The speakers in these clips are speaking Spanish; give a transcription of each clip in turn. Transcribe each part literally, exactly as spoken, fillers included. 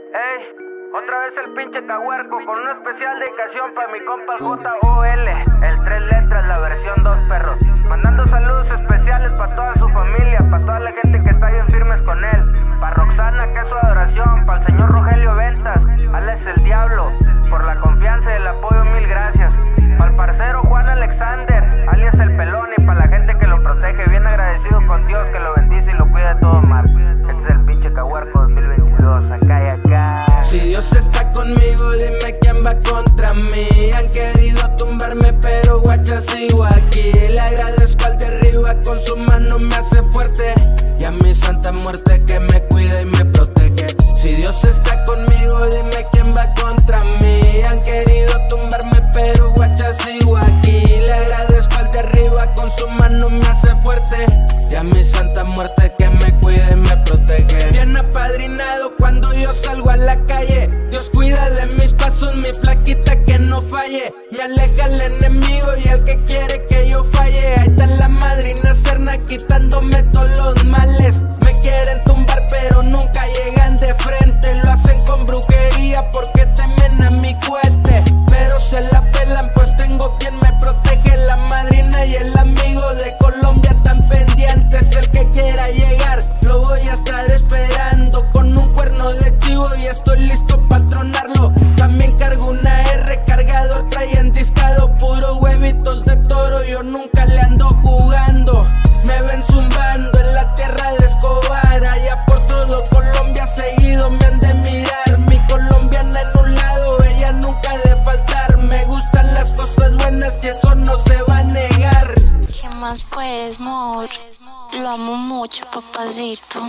Ey, otra vez el pinche Cahuerco con una especial dedicación para mi compa el J O L, el tres letras, la versión dos perros. Mandando saludos especiales para toda su familia, para toda la gente que está bien firmes con él. Para Roxana, que es su adoración, para el señor Rogelio Ventas, alias el Diablo, por la confianza y el apoyo, mil gracias. Para el parcero Juan Alexander, alias el Pelón, y para la gente que lo protege, bien agradecido con Dios que lo bendice y lo cuida de todo mal. Este es el pinche Cahuerco dos mil veintidós, acá y acá. Si Dios está conmigo, dime quién va contra mí. Han querido tumbarme, pero guacha, sigo aquí. Le agradezco al de arriba, con su mano me hace fuerte. Y a mi santa muerte que me cuida y me protege. Si Dios está conmigo, dime quién va contra mí. Han querido tumbarme, pero guacha, sigo aquí. Le agradezco al de arriba, con su mano me hace fuerte. Y a mi santa muerte que me cuida y me protege. Bien apadrinado cuando yo salgo a la calle. Dios cuida de mis pasos, mi flaquita que no falle. Me aleja el enemigo y el que quiere que yo falle. Ahí está la madrina Serna quitándome todos los males. Me quieren tumbar pero nunca llegan de frente. Lo hacen con brujería porque temen a mi cohete. Pero se la pelan pues tengo quien me protege. La madrina y el amigo de Colombia tan pendientes. El que quiera llegar lo voy a estar esperando con un cuerno de chivo y estoy listo para tronarlo. También cargo una R, cargador traen discado, puro huevitos de toro, yo nunca le ando jugando. Me ven zumbando en la tierra de Escobar, allá por todo Colombia seguido me han de mirar. Mi colombiana en un lado, ella nunca de faltar. Me gustan las cosas buenas y eso no se va a negar. ¿Qué más pues, mor? Lo amo mucho, papacito.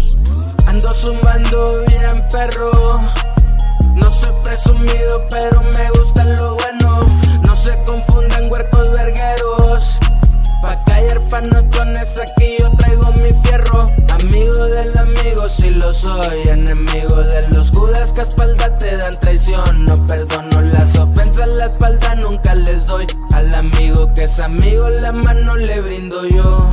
Ando zumbando bien perro. No soy presumido, pero me gusta lo bueno. No se confundan huercos vergueros. Pa' callar panotones, aquí yo traigo mi fierro. Amigo del amigo, si lo soy. Enemigo de los judas que a espalda te dan traición. No perdono las ofensas, la espalda nunca les doy. Al amigo que es amigo, la mano le brindo yo.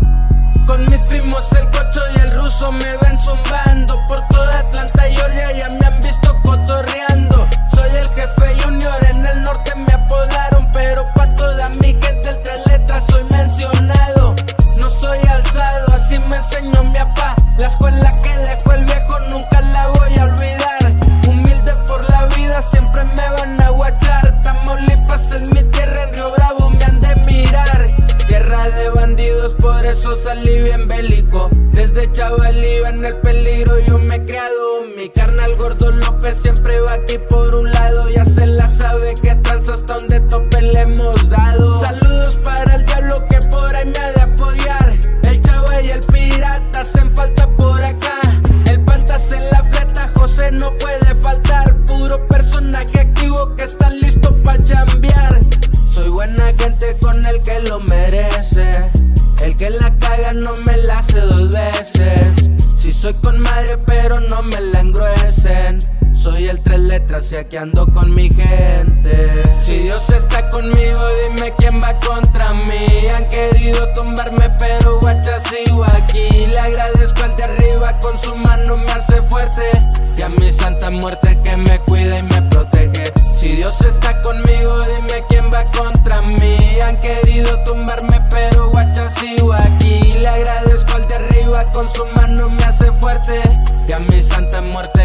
Con mis primos el Cocho y el Ruso me ven zumbando. Por toda Atlanta, Georgia ya me han visto cotorreando. Soy el jefe junior, en el norte me apodaron. Pero pa' toda mi gente el tres letras soy mencionado. No soy alzado, así me enseñó mi papá. La escuela que dejó el viejo nunca la voy a olvidar. Humilde por la vida, siempre me van a guachar. Tamaulipas es mi tierra, en Río Bravo me han de mirar. Tierra de bandidos, por eso salí bien bélico. Desde chaval iba en el peligro, yo me he creado. Mi carnal Gordo López siempre va aquí por un lado. Ya se la sabe que tranza hasta donde tope le hemos dado. Saludos para el Diablo que por ahí me ha de apoyar. El Chava y el Pirata hacen falta por acá. El Pantas en la fleta, José no puede faltar. Puro personaje activo que está listo pa' chambear. Soy buena gente con el que lo merece. El que la caga no me la hace dos veces. Si soy con madre pero no me la engruesen. Soy el tres letras y aquí ando con mi gente. Si Dios está conmigo, dime quién va contra mí. Han querido tumbarme pero guacha, sigo aquí. Le agradezco al de arriba, con su mano me hace fuerte. Y a mi santa muerte que me cuida y me protege. Si Dios está conmigo, dime quién va contra mí. Han querido tumbarme pero guacha, sigo aquí. Le agradezco al de arriba, con su mano me hace fuerte. Y a mi santa muerte